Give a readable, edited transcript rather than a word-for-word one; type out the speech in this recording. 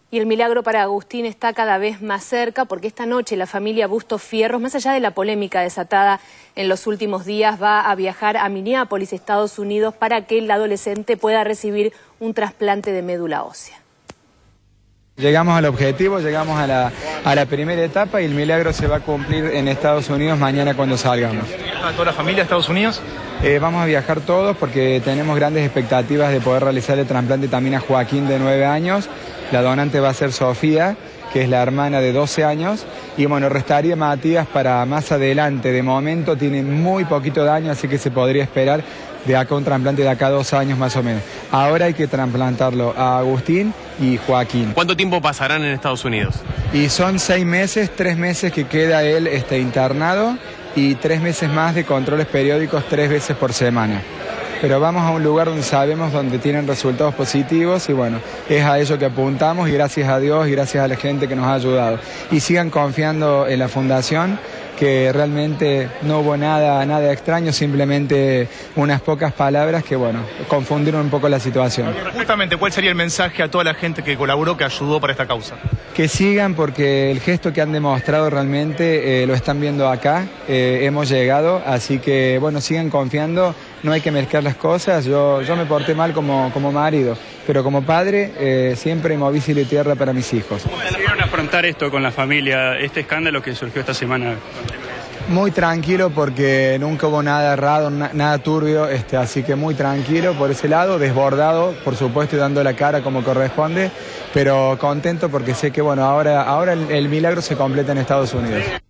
Y el milagro para Agustín está cada vez más cerca porque esta noche la familia Bustos Fierros, más allá de la polémica desatada en los últimos días, va a viajar a Minneapolis, Estados Unidos, para que el adolescente pueda recibir un trasplante de médula ósea. Llegamos al objetivo, llegamos a la primera etapa y el milagro se va a cumplir en Estados Unidos mañana cuando salgamos. ¿A toda la familia a Estados Unidos? Vamos a viajar todos porque tenemos grandes expectativas de poder realizar el trasplante también a Joaquín de 9 años. La donante va a ser Sofía, que es la hermana de 12 años. Y bueno, restaría Matías para más adelante. De momento tiene muy poquito daño, así que se podría esperar de acá un trasplante de acá a 2 años más o menos. Ahora hay que trasplantarlo a Agustín y Joaquín. ¿Cuánto tiempo pasarán en Estados Unidos? Y son 6 meses, 3 meses que queda él internado y 3 meses más de controles periódicos 3 veces por semana. Pero vamos a un lugar donde sabemos donde tienen resultados positivos y bueno, es a eso que apuntamos y gracias a Dios y gracias a la gente que nos ha ayudado. Y sigan confiando en la fundación, que realmente no hubo nada extraño, simplemente unas pocas palabras que bueno, confundieron un poco la situación. Justamente, ¿cuál sería el mensaje a toda la gente que colaboró, que ayudó para esta causa? Que sigan porque el gesto que han demostrado realmente lo están viendo acá, hemos llegado, así que bueno, sigan confiando, no hay que mezclar las cosas, yo me porté mal como marido, pero como padre siempre moví cielo y tierra para mis hijos. ¿Cómo decidieron afrontar esto con la familia, este escándalo que surgió esta semana? Muy tranquilo porque nunca hubo nada errado, nada turbio, así que muy tranquilo por ese lado, desbordado por supuesto y dando la cara como corresponde, pero contento porque sé que bueno, ahora el milagro se completa en Estados Unidos.